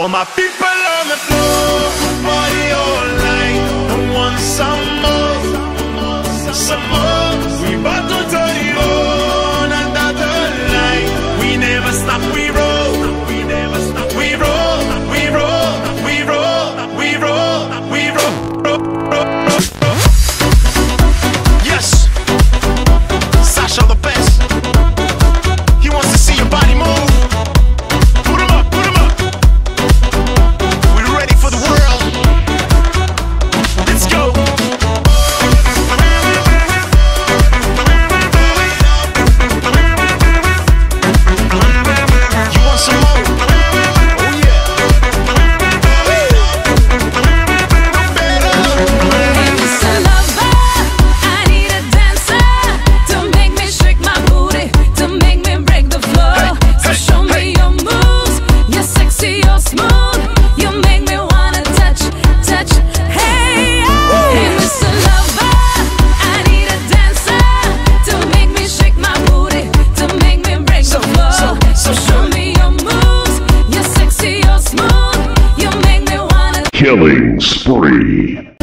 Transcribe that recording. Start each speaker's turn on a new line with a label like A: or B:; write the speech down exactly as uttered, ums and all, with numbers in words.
A: All my people on the floor, party all night. I want some more, some more. We about to turn it on under the light. We never stop, we roll. We never stop, we roll. We roll, we roll, we roll, we roll, roll, roll, roll. Yes, Sasha the best. He wants to see your body move. Put 'em up, put 'em up. We're ready for the world. Let's go. You want some more? Oh yeah. No better.
B: Mister Lover, I need a dancer to make me shake my booty, to make me break the floor. So show me your moves, you're sexy, you're smooth, you make me wanna touch, touch. Hey, hey, Mister Lover, I need a dancer to make me shake my booty, to make me break the floor. So show me your moves, you're sexy, you're smooth, you make me wanna.
C: Killing spree.